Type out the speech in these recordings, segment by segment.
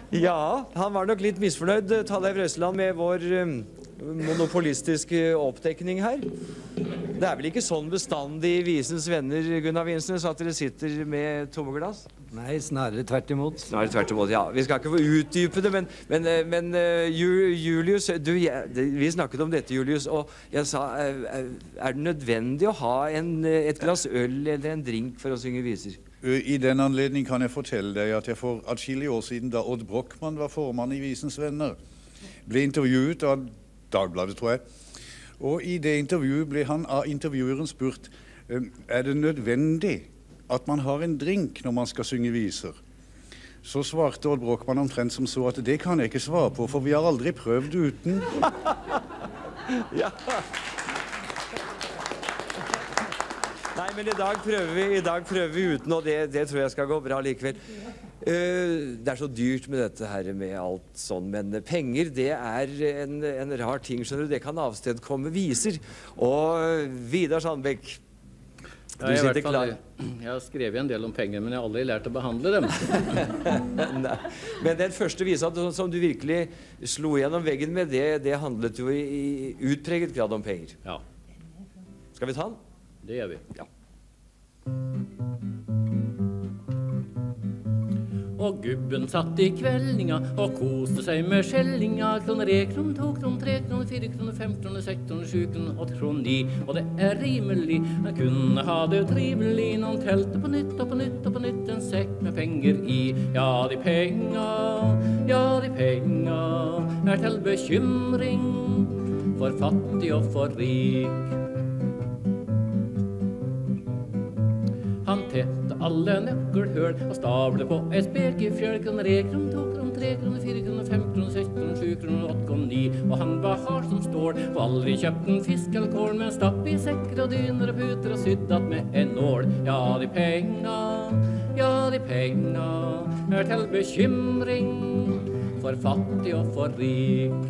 Ja, han var nok litt misfornøyd, Talleiv Røsland, med vår monopolistiske oppdekning her. Det er vel ikke sånn bestandig i Visens venner, Gunnar Vinsnes, at dere sitter med tomme glass? Nei, snarere tvert imot. Snarere tvert imot, ja. Vi skal ikke få utdype det, men Julius, vi snakket om dette, Julius, og jeg sa, er det nødvendig å ha et glass øl eller en drink for å synge viser? I den anledning kan jeg fortelle deg at jeg for adskillige år siden, da Odd Brochmann var formann i Visens venner, ble intervjuet av Dagbladet, tror jeg. Og i det intervjuet ble han av intervjueren spurt, er det nødvendig at man har en drink når man skal synge viser? Så svarte Odd Brochmann omtrent som så at det kan jeg ikke svare på, for vi har aldri prøvd uten. Ja. Nei, men i dag prøver vi uten, og det tror jeg skal gå bra likevel. Det er så dyrt med dette her med alt sånn, men penger, det er en rar ting, skjønner du. Det kan avstedkomme viser. Og Vidar Sandbekk, du sitter klar. Jeg har skrevet en del om penger, men jeg har aldri lært å behandle dem. Nei. Men den første visa som du virkelig slo gjennom veggen med, det handlet jo i utpreget grad om penger. Ja. Skal vi ta den? Det gjør vi. Ja. Og gubben satt i kveldinga og koste seg med skjellinga. Kroner 1, kroner 2, kroner 3, kroner 4, kroner 5, kroner 6, kroner 7, kroner 8, kroner 9. Og det er rimelig, han kunne ha det trivelig når han telte på nytt og på nytt og på nytt en sekk med penger i. Ja, de penga er til bekymring for fattig og for rik. Han tette alle nøkkelhøl og stable på ei spekefjøl. Kroner 1, kroner 2, kroner 3, kroner 4, kroner 5, kroner 6, kroner 7, kroner 8, kroner 9. Og han var hard som stål, og aldri kjøpt en fisk eller kål, men stapp i sekker og dyner og puter og syddat med en nål. Ja, de penga er til bekymring for fattig og for rik.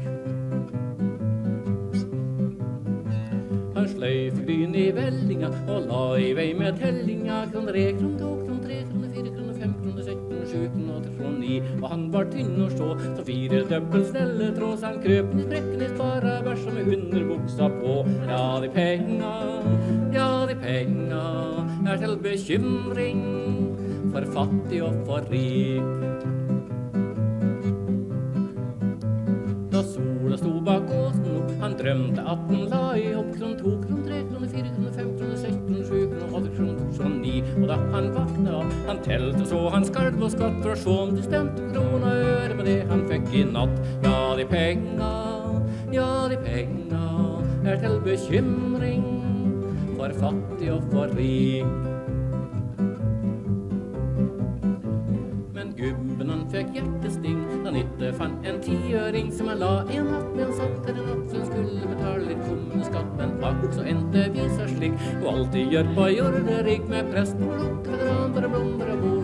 Han sløyf gryn i vellinga og la i vei med tellinga. Kroner 1, kroner 2, kroner 3, kroner 4, kroner 5, kroner 6, kroner 7, kroner 8, kroner 9. Og han var tynn og stå, så 4 døbbel snelle tråd, så han krøp i sprekken i spara bæsja med underbuksa på. Ja, de penga er til bekymring for fattig og for rik. Da sola sto bak åsen opp, han drømte at den la i opp. Kroner 2, kroner 3, kroner 4, kroner 5, kroner 6, kroner 7, kroner 8, kroner 9. Og da han vakna av, han telte så han skalv og skatt for å se om de stemte krona og øre med det han fikk i natt. Ja, de penga er til bekymring for fattig og for rik. Men gubben han fikk hjertesting da han ikke fant en 10-øring som han la i en natt, men han satt der en natt så han skulle betale litt kommuneskatt. Men akk så endte visa slik, og alltid gjør på jordet rik med prest og blokk, veteran, bare blom, bare bo.